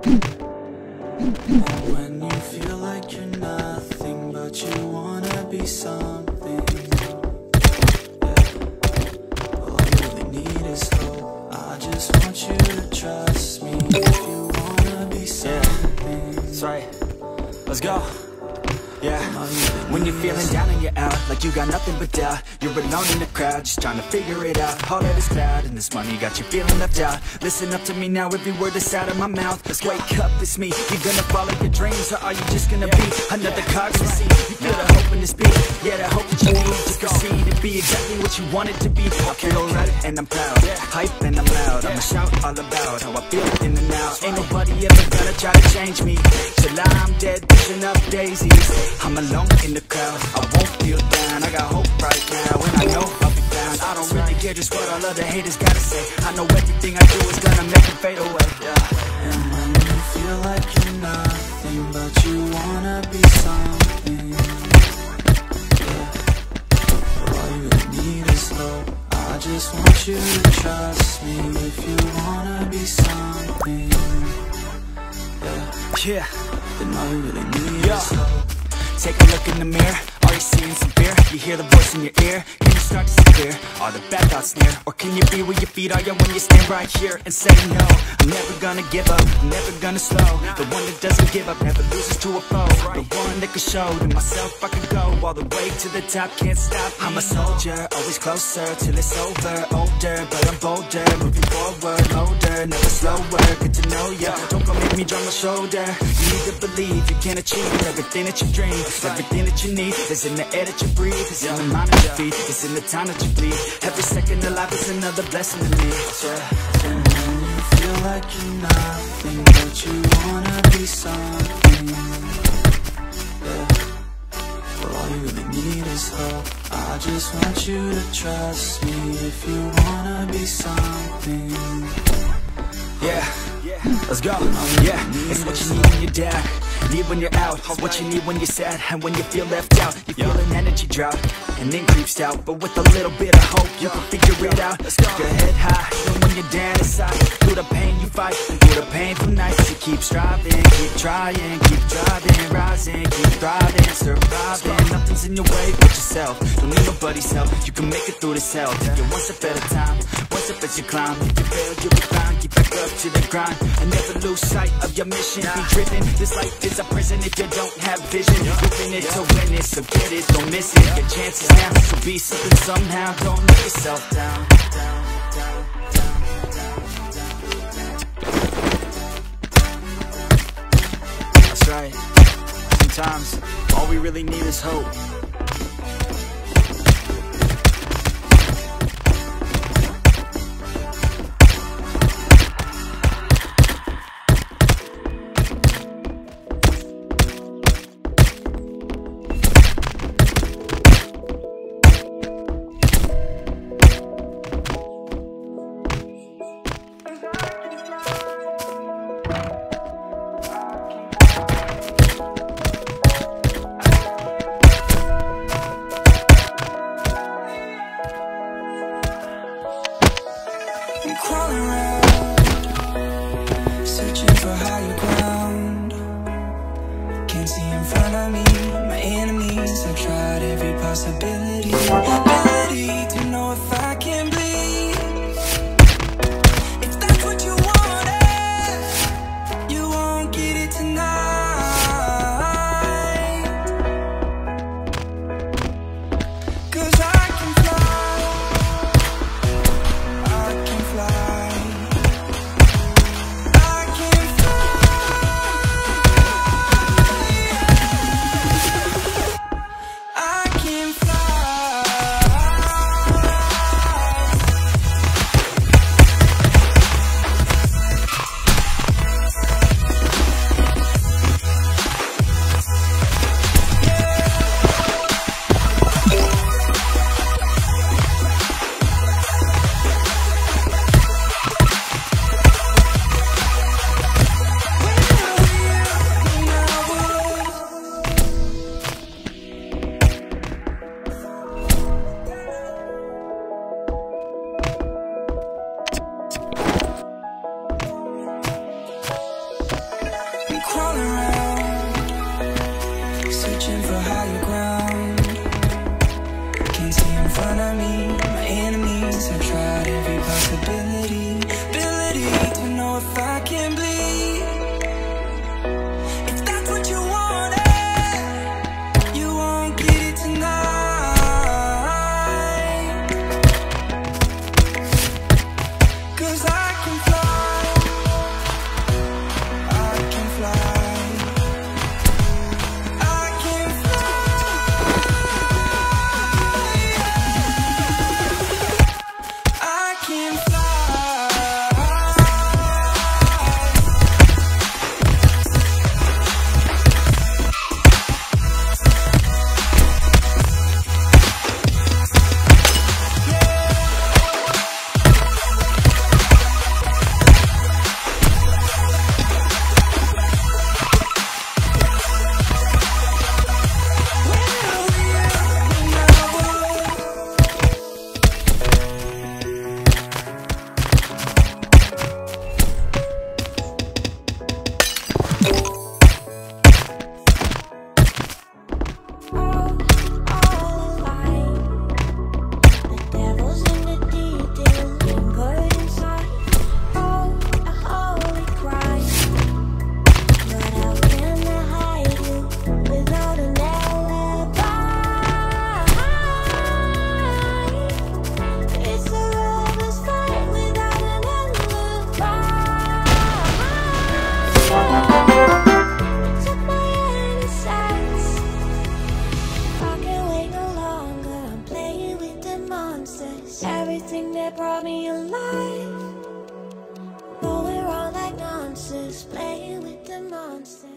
When you feel like you're nothing, but you wanna be something, yeah. All you really need is hope. I just want you to trust me. If you wanna be something, that's right. Let's go. Yeah, when you're feeling down and you're out, like you got nothing but doubt, you're alone in the crowd, just trying to figure it out. All that is cloud and this money got you feeling left out. Listen up to me now, every word that's out of my mouth. Let's wake up, it's me. You gonna follow your dreams, or are you just gonna be another cog in the sea? You feel the hope in this beat, yeah, the hope that you need to proceed and be exactly what you want it to be. I feel right and I'm proud, hype and I'm loud. I'ma shout all about how I feel in and out. Ain't nobody ever gonna try to change me till I'm dead, pushing up daisies. I'm alone in the crowd, I won't feel down. I got hope right now, and I know I'll be found. I don't really care just what all other haters gotta say. I know everything I do is gonna make them fade away, yeah. And when you feel like you're nothing, but you wanna be something, yeah. All you really need is hope. I just want you to trust me. If you wanna be something, yeah, then all you really need is hope. Take a look in the mirror, are you seeing some fear? You hear the voice in your ear, can you start to see clear? Are the bad thoughts near? Or can you be where your feet are, yeah, when you stand right here and say no? I'm never gonna give up, I'm never gonna slow. The one that doesn't give up, never loses to a foe. The one that can show to myself I can go all the way to the top, can't stop me. I'm a soldier, always closer till it's over. Older, but I'm bolder, moving forward, older, never slower. Good to know ya, don't go make me drop my shoulder. You need to believe you can achieve everything that you dream. Everything that you need is in the air that you breathe. It's in the mind that you feed, it's in the time that you bleed. Every second of life is another blessing to me, yeah. And when you feel like you're nothing, but you wanna be something, yeah. Well, all you really need is hope. I just want you to trust me. If you wanna be something, yeah, let's go. Yeah, it's what you need when you're down, need when you're out, what you need when you're sad, and when you feel left out. You feel an energy drop, and then creeps out. But with a little bit of hope, you can figure it out. Keep your head high, even when you're down inside. Through the pain you fight, through the painful nights. You keep striving, keep trying, keep driving, rising, keep thriving, surviving. Nothing's in your way but yourself, don't need nobody's help. You can make it through this hell, take it one step at a time, one step as you climb. If you fail, you'll be fine, get back up to the grind. And never lose sight of your mission, be driven. This life is a prison if you don't have vision. You're in it to win it, so get it, don't miss it. Your chances now, so be something somehow. Don't let yourself down. That's right. Sometimes all we really need is hope. crawling around, searching for higher ground. Can't see in front of me, my enemies. I've tried every possibility, ability to know if I can bleed. If that's what you wanted, you won't get it tonight. 'Cause I can fly, I can fly, I can fly, I can fly. can fly, I can fly, I can fly, I can fly. Everything that brought me alive, going wrong like nonsense, playing with the monsters.